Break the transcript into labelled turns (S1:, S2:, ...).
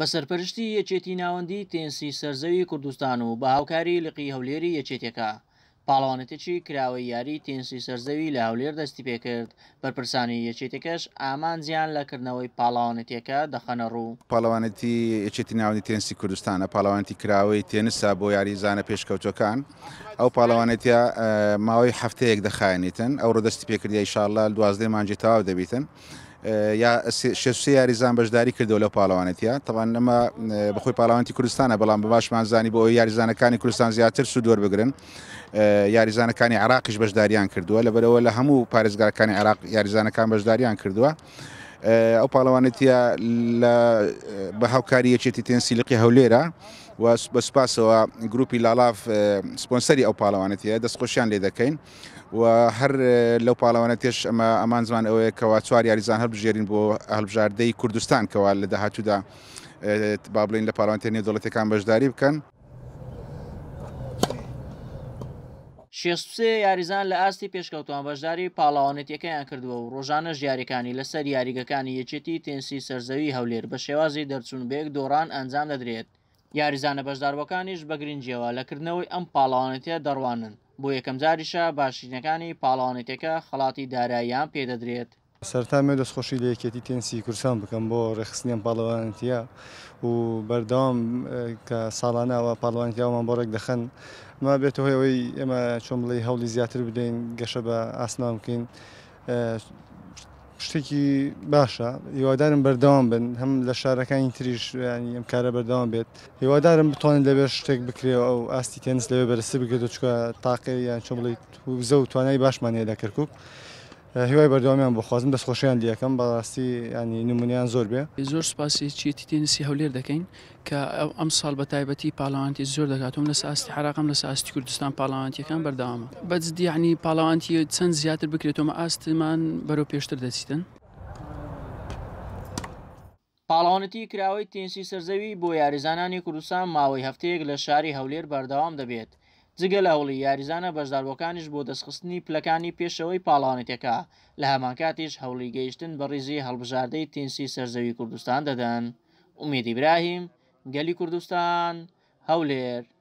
S1: بەسەرپەرشتی یەکێتی ناوەندی تينسی سەرزەوی کوردستان و بە هاوکاری لقی هەولێری یەکێتەکە پاڵەوانێتێکی کراوەی یاری تينسی سەرزەوی لە هەولێر دەستی پێکرد. بەرپرسانی یەکێتەکەش ئامانجیان لەکردنەوەی پاڵەوانێتیەکە دەخەنە ڕوو.
S2: پاڵەوانێتی یەکێتی ناوەندی تينسی کوردستانە پاڵەوانێتی کراوەی تێنسا بۆ یاریزانە پێشکەوتوەکان. ئەو پاڵەوانێتیە ماوەی هەفتەیەک دەخایەنێتن. ئەو ڕۆدەستی پێکردی ئینشاءالله 12 مانگی تەواو دەبیتن. یا شێ یاریزان بەشداری کردەوە لە پاڵەوانێتیە. تەڵان ئەمە بەخۆی پاڵەوانێتی کوردستانە، بەڵام بە باشمانزانی بۆ ئەوەی یاریزانەکانی کوردستان زیاتر سوود وەربگرن. یاریزانەکانی عێراقیش بەشداریان کردووە، لەبەرەوە لە هەموو پارێزگاکانی عێراق یاریزانەکان بەشداریان کردووە. ئەو پاڵەوانێتیە بە هاوکاری یەکێتی تينسی لقی هەولێرە و بە سوپاسەوە گروپی لاڵاف سپۆنسەری ئەو پاڵەوانێتیە دەستخۆشیان لێ دەکەین و هەر لەو پاڵەوانێتیش ئەمان زمان ئەوەیە کەوا 4 یاریزان هەڵبژێرین بۆ هەڵبژاردەی کوردستان کەوا لە داهاتوودا با بڵین لە پاڵەوانێتی نێودەوڵەتیەکان بەشداری بکەن.
S1: 63 یاریزان لە ئاستی پێشکەوتوان بەشداری پاڵەوانێتیەکەیان کردووە و ڕۆژانە ژیاریەکانی لەسەر یاریگەکانی یەکێتی تينسی سەرزەوی هەولێر بە شێوازی دەرچوون بەیەک دۆڕان ئەنجام دەدرێت. یاریزانە بەشداربووەکانیش بە گرنگیەوە لەکردنەوەی ئەم پاڵەوانێتیە دەڕوانن. بۆ یەکەم جاریشە باشینەکانی پاڵەوانێتیەکە خەڵاتی داراییان پێدەدرێت.
S3: سەرتا مێ دەستخۆشی لە یەکێتی تينسی کوردستان بکەم بۆ ڕێخستنیان پاڵەوانێتیە و بەردەوام کە ساڵانەوە پاڵەوانێتیاومان بۆ ڕێک دەخەن. ما بێتەوە ئەوەی ئێمە چۆن بڵێ هەوڵی زیاتر بدەین گەشە بە ئاسمان بکەین. شتێکی باشە، هیوادارم بەردەوام بن، هەم لە شارەکانی تریش ینی ئەم کارە بەردەوام بێت. هیوادارم بتوانین لەبێر شتێک بکرێەوە ئەو ئاستی تێنس لەوێ بەرزتر بکرێتەوە، چونکە تاقی یان چۆن بڵێ وزە و توانای باشمان هەیە لە کەرکووک. هیوای بەردەوامیان بۆ خوازم، دەستخۆشیان لێ یەکەم بەڕاستی ینی نمونەیان زۆر بێ.
S4: زۆر سوپاسی یەکێتی تينسی هەولێر دەکەین کە ئەم ساڵ بە تایبەتی پاڵەوانێتی زۆر دەکاتەوە لەسەر ئاستی عێراقم لەسەر ئاستی کوردستان پاڵەوانێتیەکان بەردەوامە. بەجددی یعنی پاڵەوانێتی چەند زیاتر بکرێتەوە ئاستمان بەرەو پێشتر دەچیتن.
S1: پاڵەوانێتی کراوەی تينسی سەرزەوی بۆ یاریزانانی کوردستان ماوەی هەفتەیەک لە شاری هەولێر بەردەوام دەبێت. جگە لە هەوڵی یاریزانە بەشداربووەکانیش بۆ دەستخستنی پلەکانی پێشەوەی پاڵەوانێتیەکە لە هەمان کاتیش هەوڵی گەیشتن بە ڕیزی هەڵبژاردەی تينسی سەرزەوی کوردستان دەدەن. ئومێد ئیبراهیم، گەلی کوردستان، هەولێر.